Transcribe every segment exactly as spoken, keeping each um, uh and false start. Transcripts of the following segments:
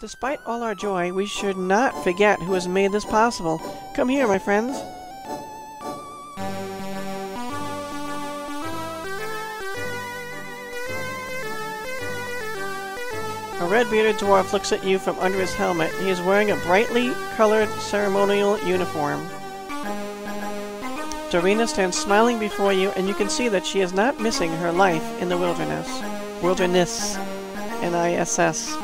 Despite all our joy, we should not forget who has made this possible. Come here, my friends. A red-bearded dwarf looks at you from under his helmet. He is wearing a brightly colored ceremonial uniform. Dorina stands smiling before you, and you can see that she is not missing her life in the wilderness. Wilderness. N I S S.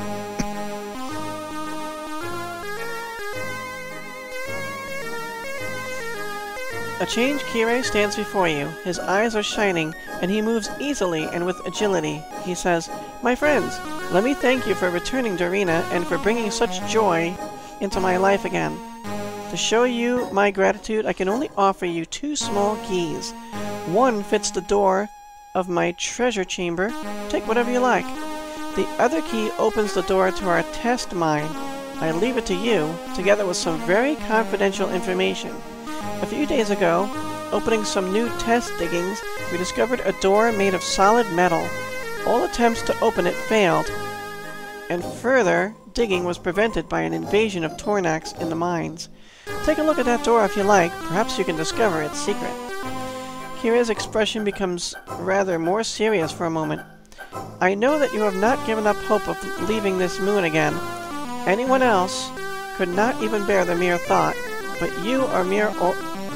A changed Kire stands before you. His eyes are shining, and he moves easily and with agility. He says, "My friends, let me thank you for returning Dorina and for bringing such joy into my life again. To show you my gratitude, I can only offer you two small keys. One fits the door of my treasure chamber. Take whatever you like. The other key opens the door to our test mine. I leave it to you, together with some very confidential information. A few days ago, opening some new test diggings, we discovered a door made of solid metal. All attempts to open it failed, and further digging was prevented by an invasion of Tornax in the mines. Take a look at that door if you like. Perhaps you can discover its secret." Kire's expression becomes rather more serious for a moment. "I know that you have not given up hope of leaving this moon again. Anyone else could not even bear the mere thought, but you are mere or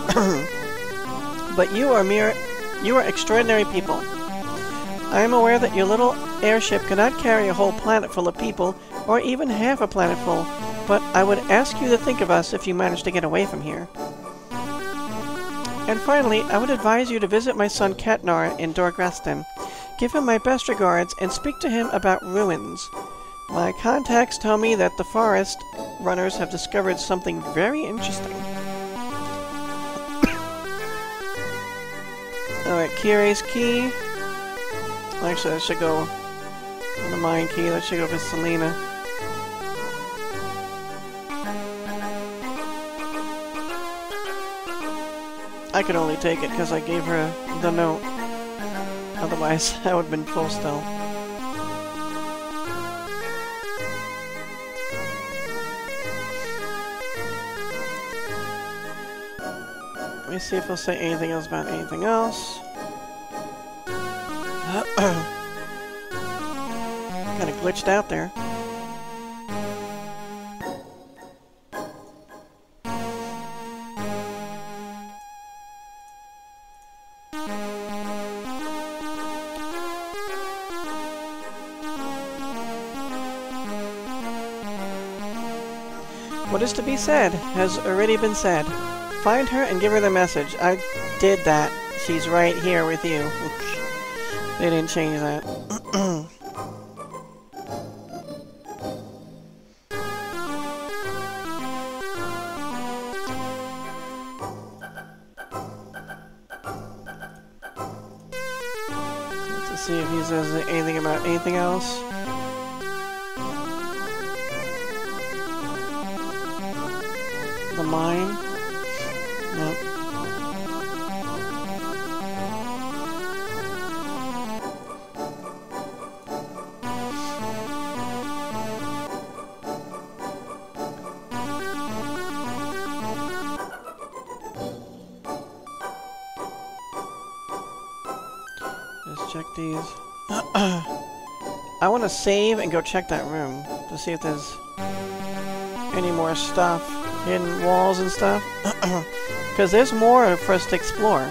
but you are mere you are extraordinary people. I am aware that your little airship cannot carry a whole planet full of people, or even half a planet full, but I would ask you to think of us if you manage to get away from here. And finally, I would advise you to visit my son Ketnar in Dor Grestin. Give him my best regards and speak to him about ruins. My contacts tell me that the forest runners have discovered something very interesting." Alright, Kire's key. Actually, that should go in the mine key. That should go for Selena. I could only take it because I gave her the note. Otherwise, I would have been full still. Let me see if he'll say anything else about anything else. Kind of glitched out there. What is to be said has already been said. Find her and give her the message. I did that. She's right here with you. They didn't change that. Let's see if he says anything about anything else. The mine? Nope. Let's check these. I want to save and go check that room to see if there's any more stuff. Hidden walls and stuff. Because there's more for us to explore.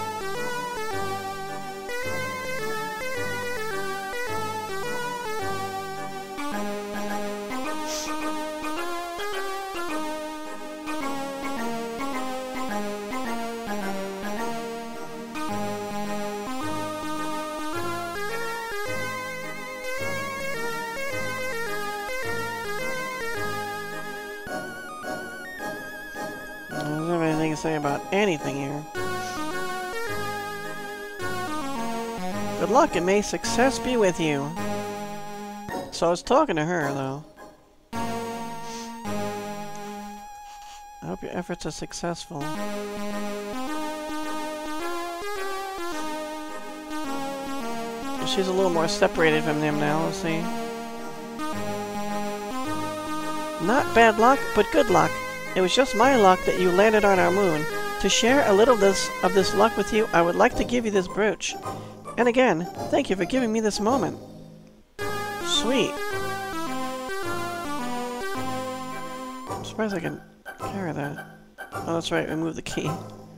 Say about anything here. Good luck and may success be with you. So I was talking to her though. I hope your efforts are successful. She's a little more separated from them now, let's see. Not bad luck, but good luck. It was just my luck that you landed on our moon. To share a little this, of this luck with you, I would like to give you this brooch. And again, thank you for giving me this moment. Sweet. I'm surprised I can carry that. Oh, that's right, remove the key.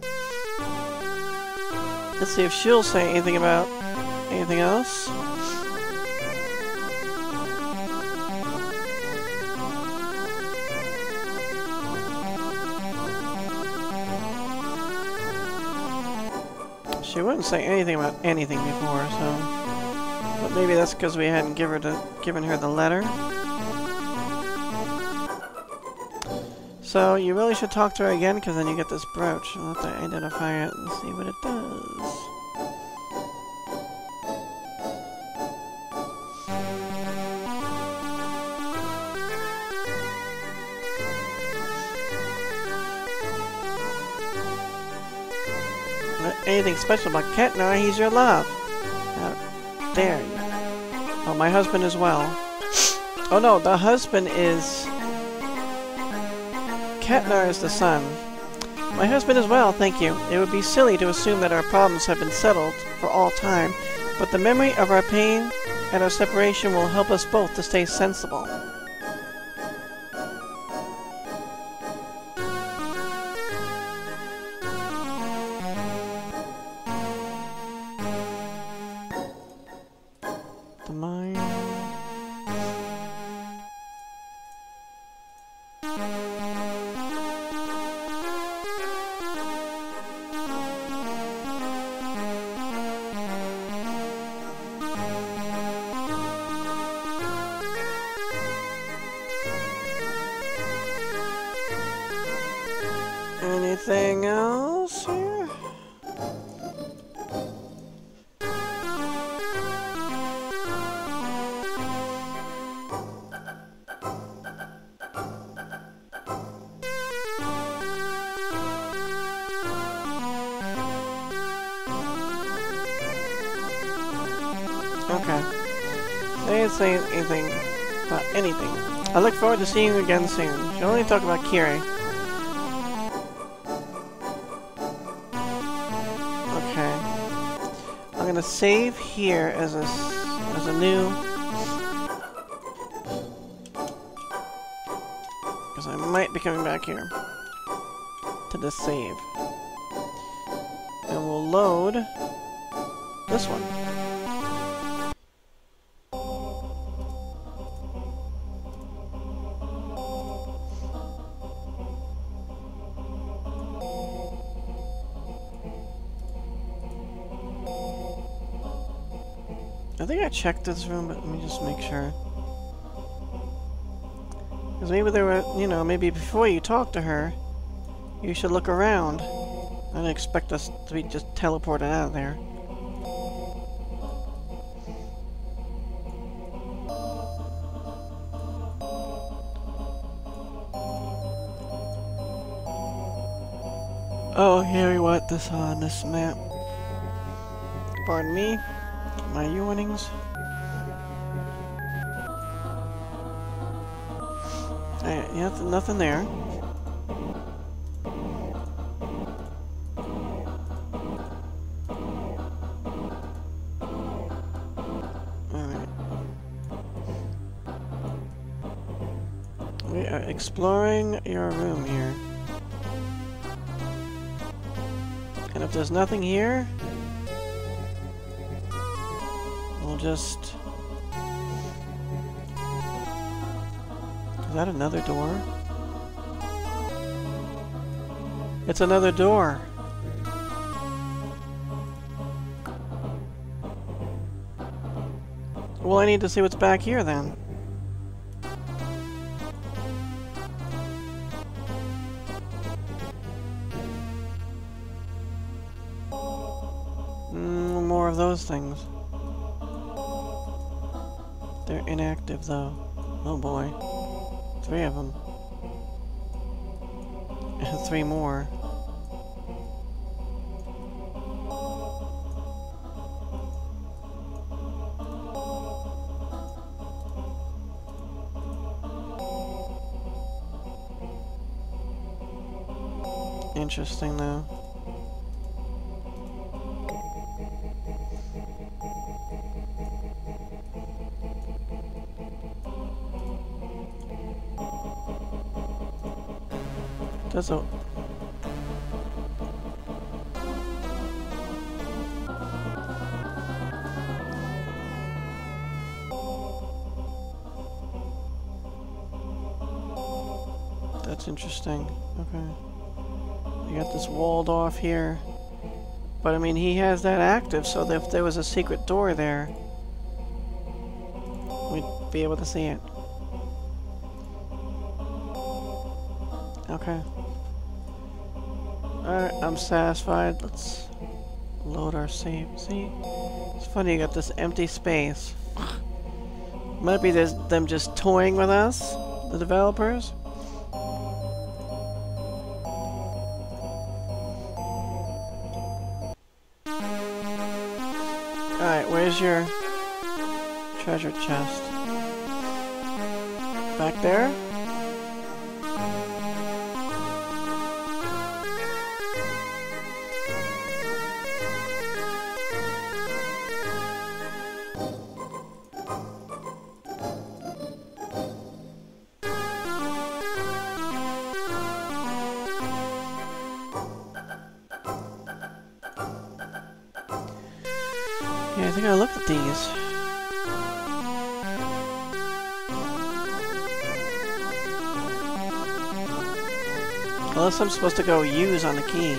Let's see if she'll say anything about anything else. She wouldn't say anything about anything before, so... But maybe that's because we hadn't give her to, given her the letter. So, you really should talk to her again, because then you get this brooch. We'll have to identify it and see what it does. Anything special about Ketnar, he's your love. Uh, there you go. Oh, my husband as well. Oh no, the husband is... Ketnar is the son. My husband as well, thank you. It would be silly to assume that our problems have been settled for all time, but the memory of our pain and our separation will help us both to stay sensible. The mind... Anything else here? Okay. They didn't say anything about anything. I look forward to seeing you again soon. She'll only talk about Kire. Okay. I'm gonna save here as a as a new, because I might be coming back here to this save, and we'll load this one. I think I checked this room, but let me just make sure. Because maybe there were, you know, maybe before you talk to her, you should look around. I didn't expect us to be just teleported out of there. Oh, here we want this on this map. Pardon me. My yawnings. Alright, yeah, nothing there. Alright. We are exploring your room here. And if there's nothing here, we'll just... Is that another door? It's another door! Well, I need to see what's back here then. Mm, more of those things. They're inactive, though. Oh boy. Three of them. And three more. interesting, though. Does a... That's interesting. Okay. You got this walled off here. But I mean, he has that active, so that if there was a secret door there, we'd be able to see it. Okay. Alright, I'm satisfied. Let's load our save. See? It's funny, you got this empty space. Might be there's them just toying with us, the developers. Alright, where's your treasure chest? Back there? Yeah, I think I looked at these. Unless I'm supposed to go use on the key.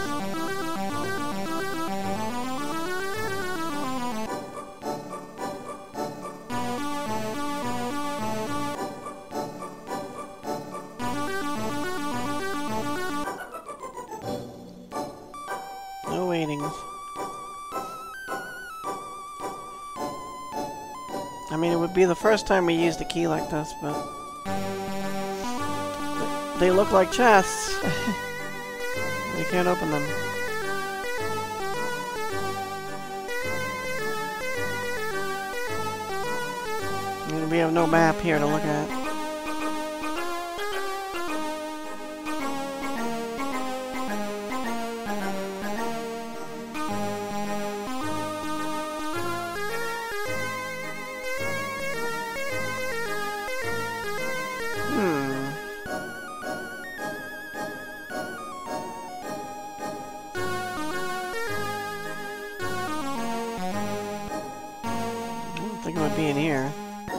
No waitings. I mean, it would be the first time we used a key like this, but... They look like chests. We can't open them. I mean, we have no map here to look at. I think it would be in here.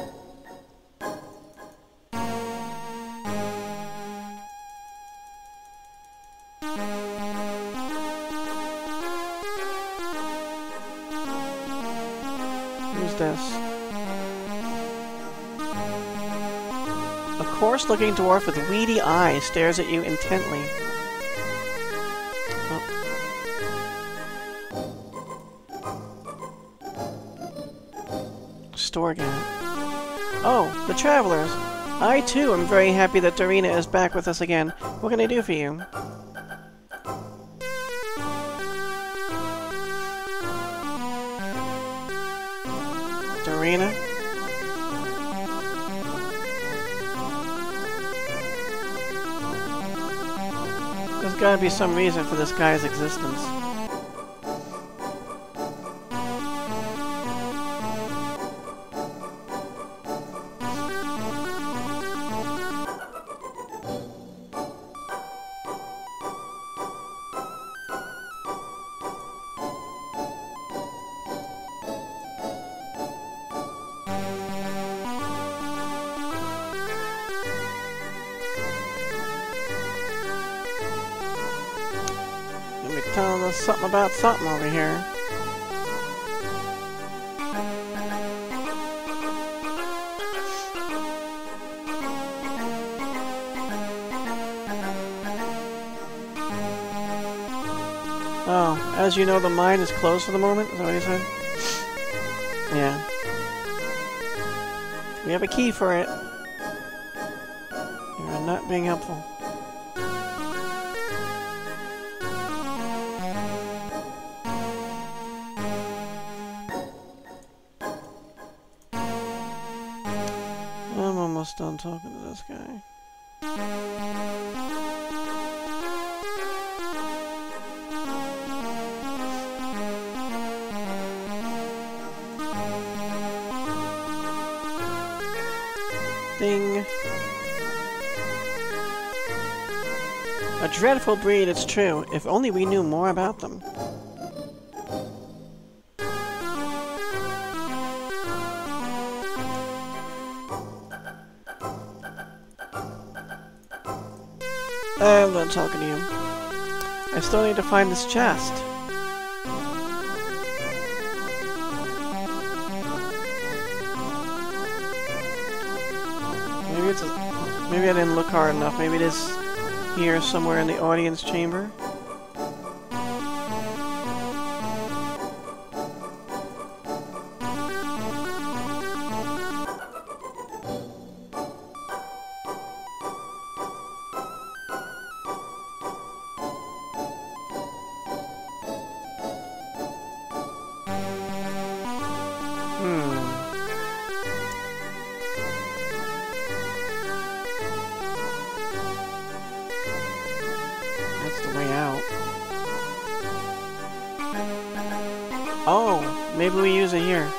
Who's this? A coarse-looking dwarf with weedy eyes stares at you intently. Oh. Store again. Oh, the travelers! I too am very happy that Dorina is back with us again. What can I do for you? Dorina? There's gotta be some reason for this guy's existence. Telling us something about something over here. Oh, as you know, the mine is closed for the moment, is that what you said? Yeah. We have a key for it. You're not being helpful. I'm almost done talking to this guy. thing. A dreadful breed, it's true. If only we knew more about them. I'm done talking to you. I still need to find this chest. Maybe it's a, maybe I didn't look hard enough. Maybe it is here somewhere in the audience chamber. Oh, maybe we use it here.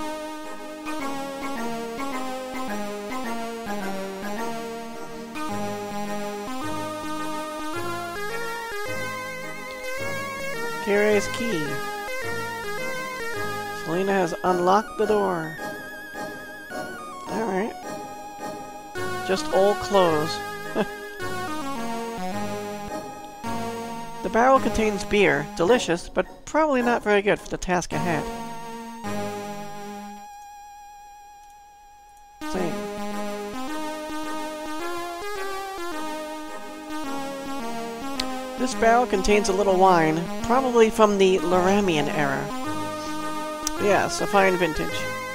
Kire's key. Selena has unlocked the door. Alright. Just old clothes. The barrel contains beer. Delicious, but probably not very good for the task ahead. Same. This barrel contains a little wine, probably from the Lyramion era. Yes, a fine vintage.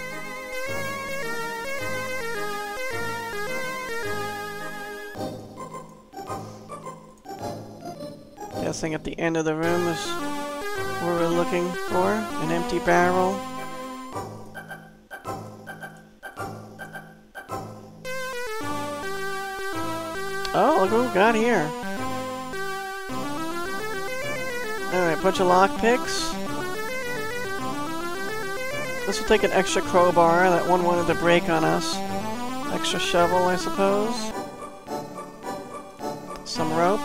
Guessing at the end of the room is where we're looking for an empty barrel. Oh, look what we got here. Alright, bunch of lockpicks. This will take an extra crowbar. That one wanted to break on us. Extra shovel, I suppose. Some rope.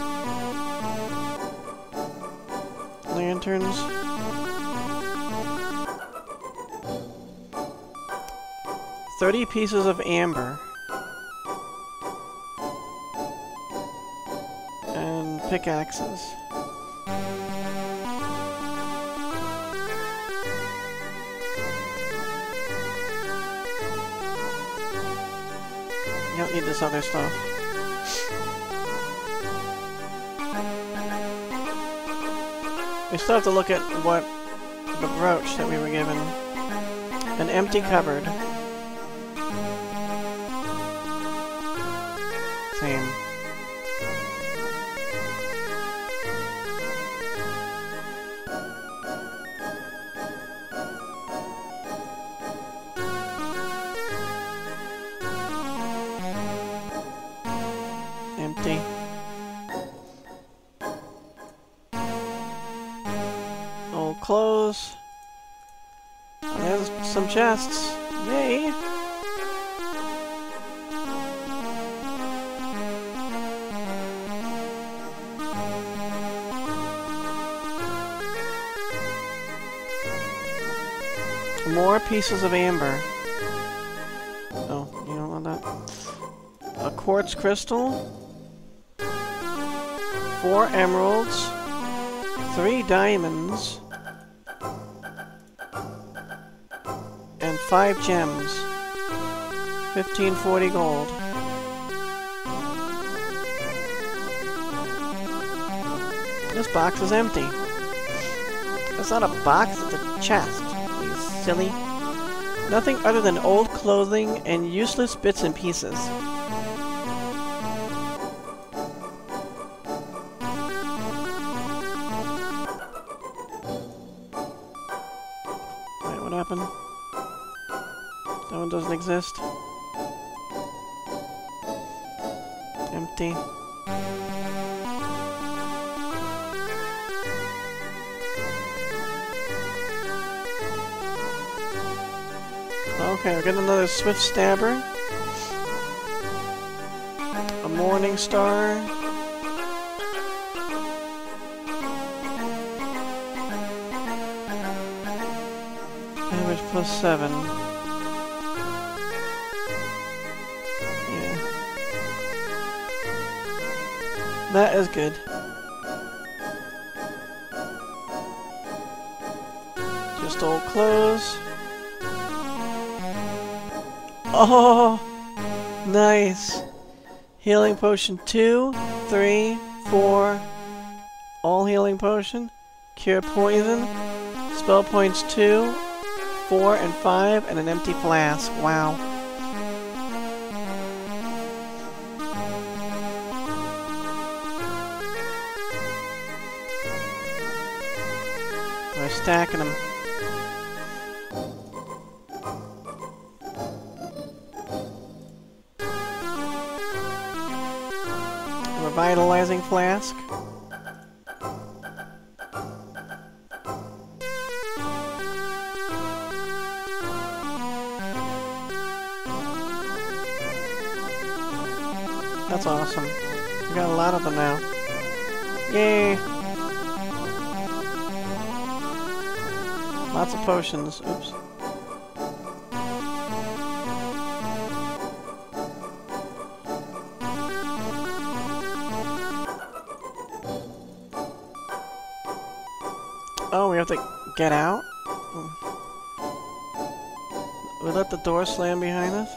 Lanterns. Thirty pieces of amber. And pickaxes. You don't need this other stuff. We still have to look at what the brooch that we were given. An empty cupboard. Same. Empty. Old clothes. Oh, there's some chests. Yay! More pieces of amber. Oh, you don't want that. A quartz crystal. Four emeralds. Three diamonds. And five gems. Fifteen forty gold. This box is empty. It's not a box, it's a chest. You silly. Nothing other than old clothing and useless bits and pieces. Wait, what happened? That one doesn't exist. Empty. Okay, we're getting another swift stabber. Morning Star. Average plus seven. Yeah. That is good. Just old clothes. Oh! Nice! Healing potion two, three, four. All healing potion. Cure poison. Spell points two, four, and five, and an empty flask. Wow. We're stacking them. Revitalizing flask. That's awesome. We got a lot of them now. Yay! Lots of potions. Oops. Oh, we have to get out? We let the door slam behind us?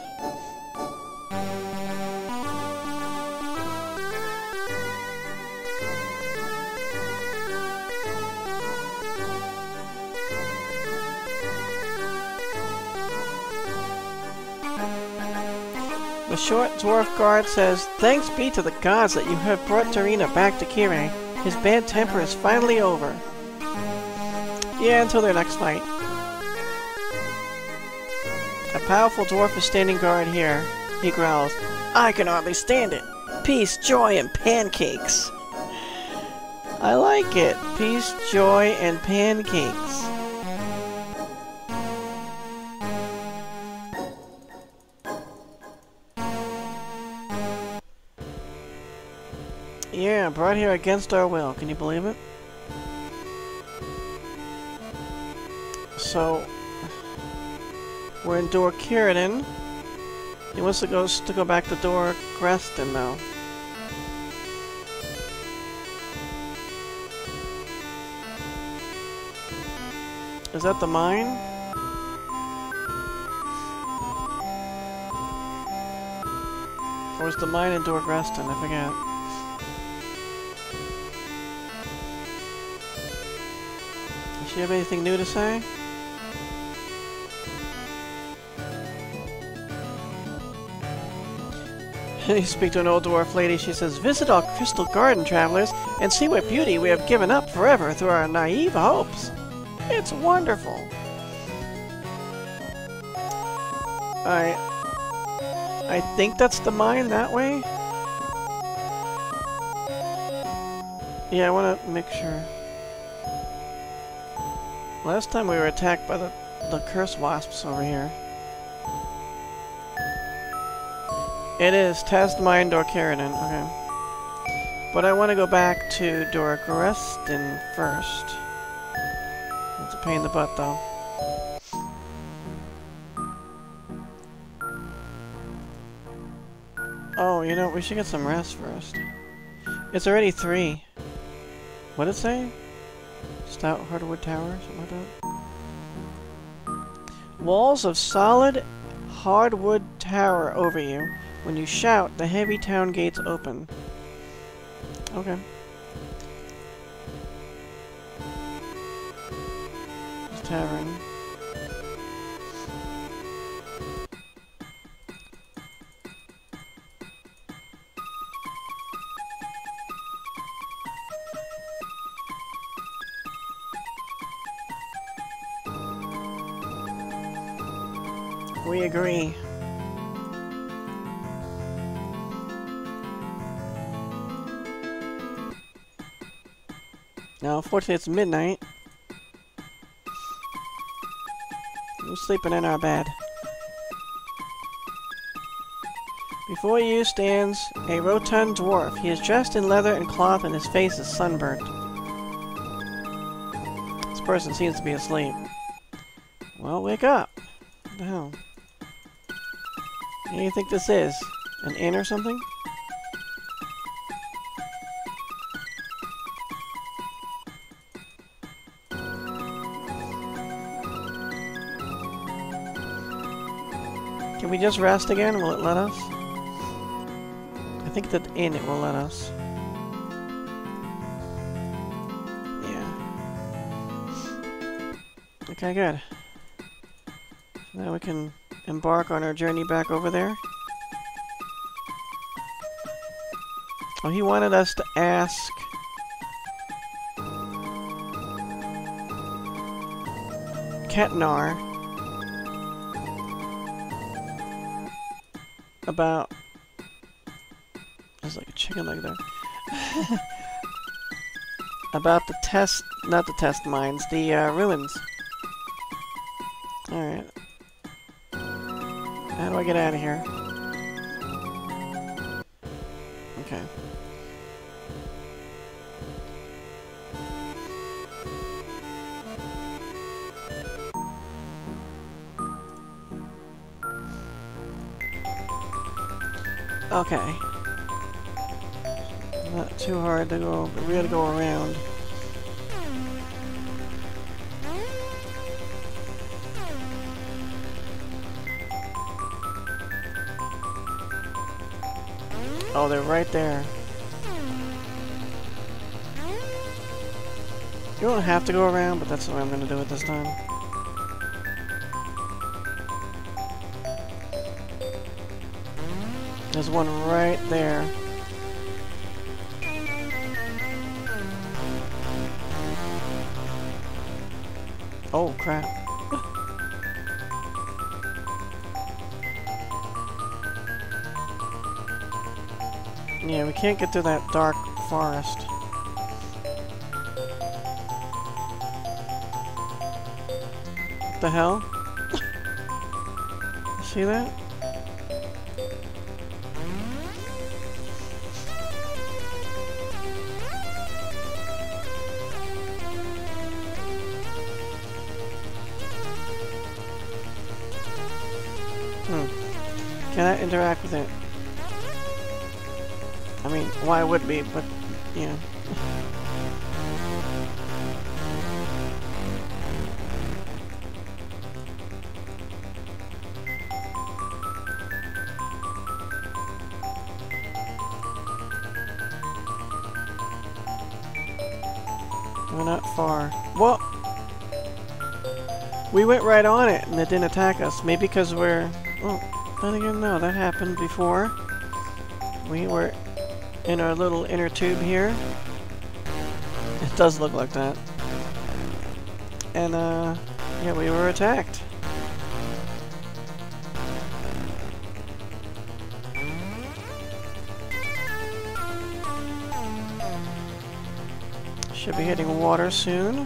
The short dwarf guard says, "Thanks be to the gods that you have brought Dorina back to Kire. His bad temper is finally over." Yeah, until their next fight. A powerful dwarf is standing guard here. He growls, "I can hardly stand it. Peace, joy, and pancakes." I like it. Peace, joy, and pancakes. Yeah, brought here against our will. Can you believe it? So, we're in Dor Grestin. He wants to go to go back to Dor Grestin now. Is that the mine? Or is the mine in Dor Grestin? I forget. Does she have anything new to say? You speak to an old dwarf lady. She says, "Visit our crystal garden, travelers, and see what beauty we have given up forever through our naive hopes. It's wonderful." I... I think that's the mine that way? Yeah, I want to make sure. Last time we were attacked by the, the curse wasps over here. It is Test Mine Dor Grestin. Okay. But I want to go back to Dor Grestin first. It's a pain in the butt, though. Oh, you know, we should get some rest first. It's already three. What did it say? Stout hardwood tower? Something like that? Walls of solid hardwood tower over you. When you shout, the heavy town gates open. Okay. This tavern. We agree. Now, unfortunately, it's midnight. We're sleeping in our bed. Before you stands a rotund dwarf. He is dressed in leather and cloth and his face is sunburnt. This person seems to be asleep. Well, wake up. What the hell? What do you think this is? An inn or something? Can we just rest again? Will it let us? I think that inn it will let us. Yeah. Okay, good. Now we can embark on our journey back over there. Oh, he wanted us to ask... Ketnar about... There's like a chicken leg there. About the test... Not the test mines, the uh, ruins. Alright. How do I get out of here? Okay. Okay. Not too hard to go, but we gotta go around. Oh, they're right there. You don't have to go around, but that's what I'm gonna do it this time. There's one right there. Oh, crap. Yeah, we can't get through that dark forest. What the hell? You see that? Hmm. Can I interact with it? I mean, why would we, but, you know. We're not far. Well, we went right on it and it didn't attack us. Maybe because we're... Well, then again, no, that happened before. We were in our little inner tube here. It does look like that. And, uh, yeah, we were attacked. Should be hitting water soon.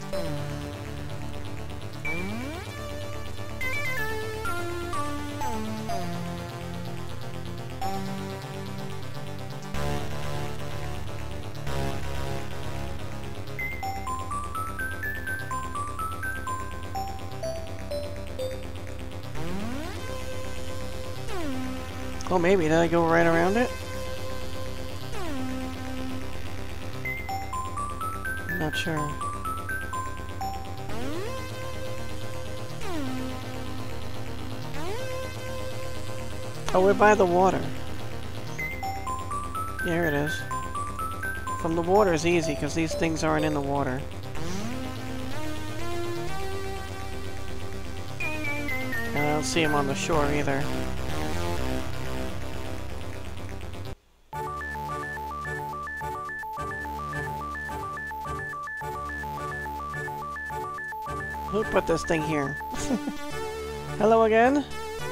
Oh, maybe. Did I go right around it? I'm not sure. Oh, we're by the water. Yeah, here it is. From the water is easy, because these things aren't in the water. And I don't see them on the shore either. Who put this thing here? Hello again?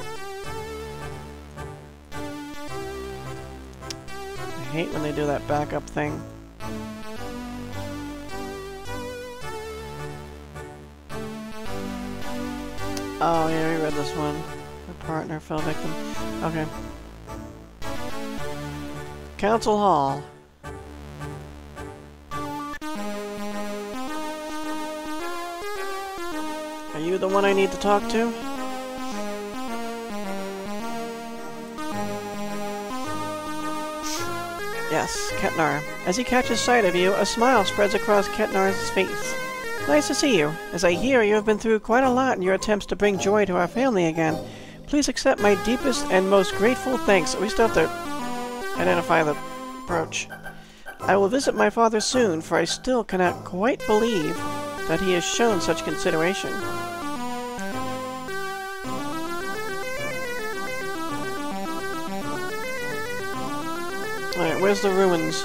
I hate when they do that backup thing. Oh yeah, we read this one. Her partner fell victim. Okay. Council Hall. Are you the one I need to talk to? Yes, Ketnar. As he catches sight of you, a smile spreads across Ketnar's face. Nice to see you. As I hear, you have been through quite a lot in your attempts to bring joy to our family again. Please accept my deepest and most grateful thanks. We still have to identify the brooch. I will visit my father soon, for I still cannot quite believe that he has shown such consideration. Alright, where's the ruins?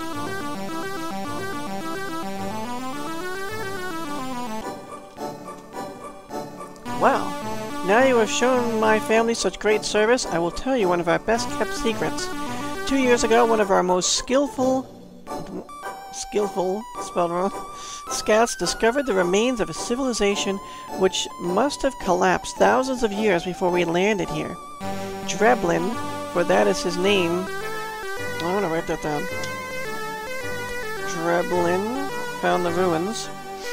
Well, now you have shown my family such great service, I will tell you one of our best-kept secrets. Two years ago, one of our most skillful... skillful, spelled wrong, scouts discovered the remains of a civilization which must have collapsed thousands of years before we landed here. Dreblin, for that is his name... I want to write that down. Dreblin found the ruins.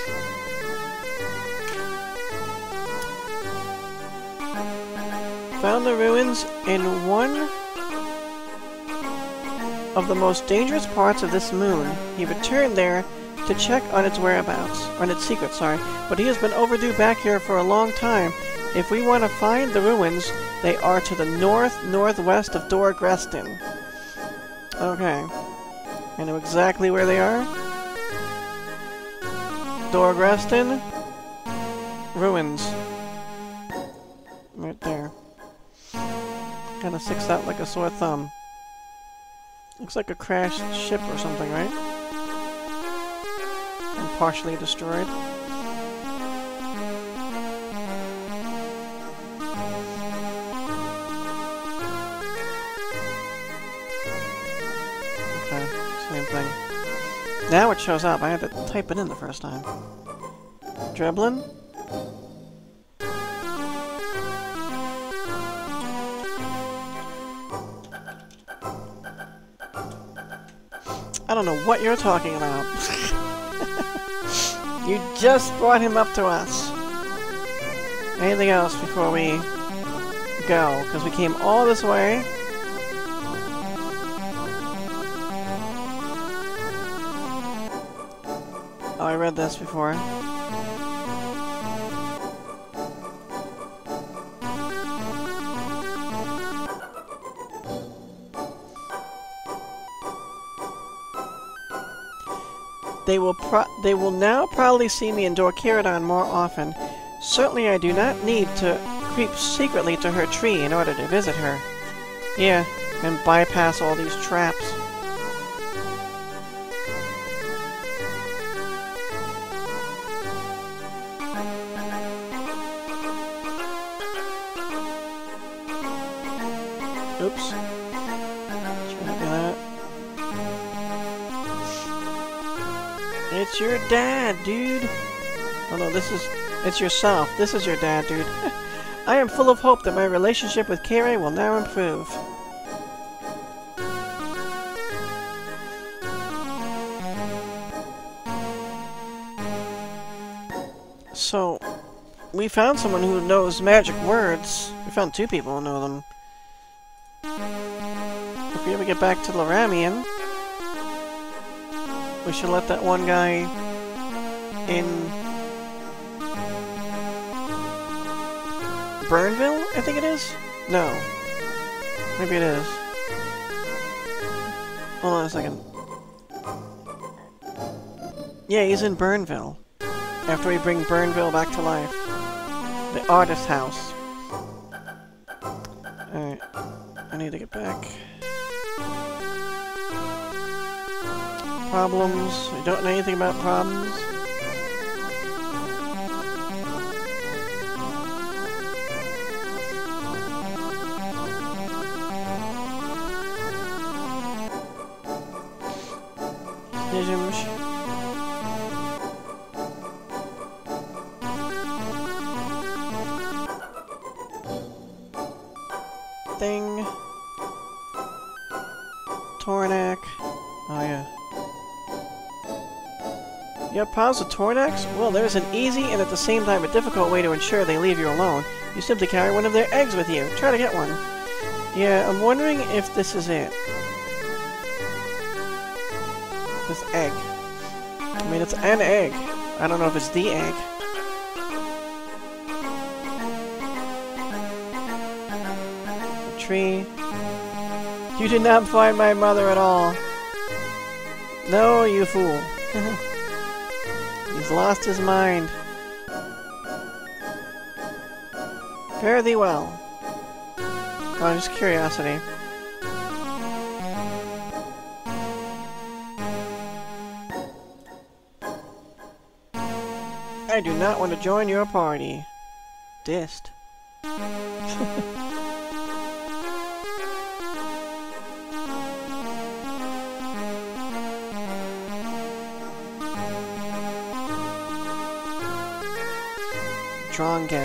Found the ruins in one of the most dangerous parts of this moon. He returned there to check on its whereabouts, on its secret, sorry, but he has been overdue back here for a long time. If we want to find the ruins, they are to the north-northwest of Dor Grestin. Okay. I know exactly where they are. Dor Grestin. Ruins. Right there. Kinda sticks out like a sore thumb. Looks like a crashed ship or something, right? And partially destroyed. Okay, same thing. Now it shows up. I had to type it in the first time. Dreblin? I don't know what you're talking about. You just brought him up to us. Anything else before we go? Because we came all this way. Oh, I read this before. They will pro they will now probably see me in Dor Grestin more often. Certainly I do not need to creep secretly to her tree in order to visit her. Yeah, and bypass all these traps. Oops. Try to do that. It's your dad, dude! Oh no, this is... It's yourself. This is your dad, dude. I am full of hope that my relationship with Kire will now improve. So, we found someone who knows magic words. We found two people who know them. If we ever get back to Lyramion, we should let that one guy in Burnville, I think it is? No. Maybe it is. Hold on a second. Yeah, he's in Burnville. After we bring Burnville back to life. The artist house. Alright. I need to get back. Problems. I don't know anything about problems. Visions. Thing. Tornak. Oh, yeah. You have pals with Tornaks? Well, there's an easy and at the same time a difficult way to ensure they leave you alone. You simply carry one of their eggs with you. Try to get one. Yeah, I'm wondering if this is it. This egg. I mean, it's an egg. I don't know if it's the egg. A tree. You did not find my mother at all. No, you fool. He's lost his mind. Fare thee well. Oh, just curiosity. I do not want to join your party. Dist. Drongen.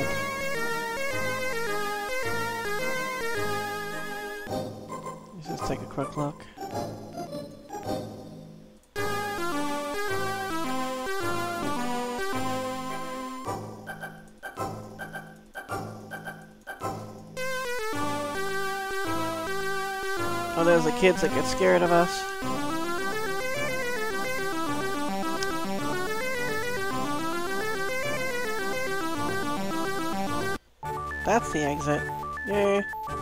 Let's just take a quick look. Oh, there's the kids that get scared of us. That's the exit. Yay.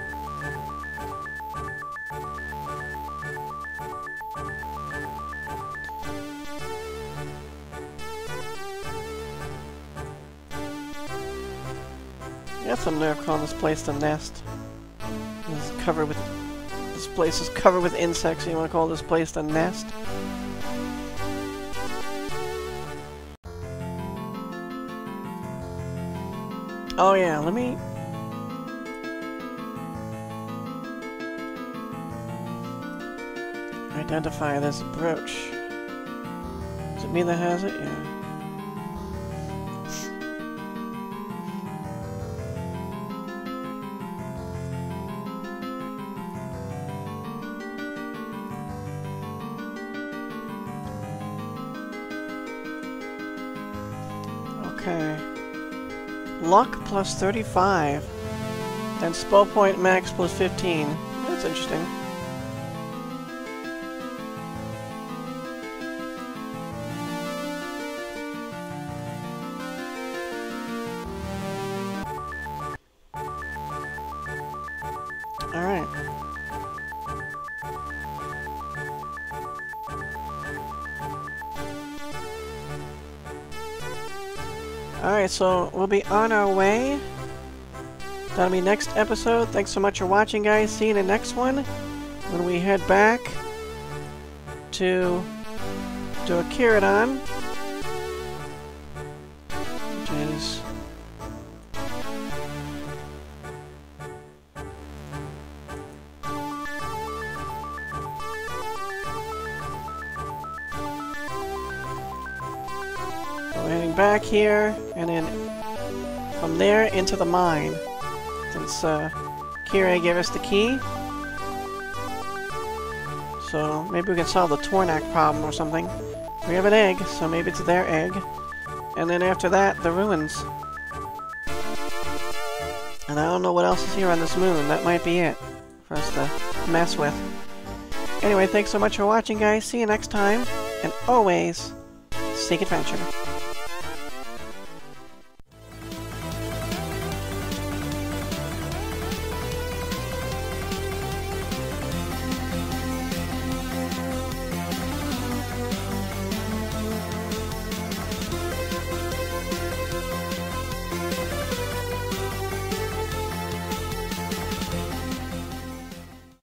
Got some nerve calling this place the nest. This is covered with this place is covered with insects, so you wanna call this place the nest? Oh yeah, let me... identify this brooch. Is it me that has it? Yeah. Okay. Luck plus thirty-five. Then spell point max plus fifteen. That's interesting. Alright. Alright, so we'll be on our way. That'll be next episode. Thanks so much for watching, guys. See you in the next one when we head back to Dor Grestin, which is we're heading back here, and then from there into the mine. Since uh, Kire gave us the key. So maybe we can solve the Tornak problem or something. We have an egg, so maybe it's their egg. And then after that, the ruins. And I don't know what else is here on this moon. That might be it for us to mess with. Anyway, thanks so much for watching, guys. See you next time. And always, seek adventure.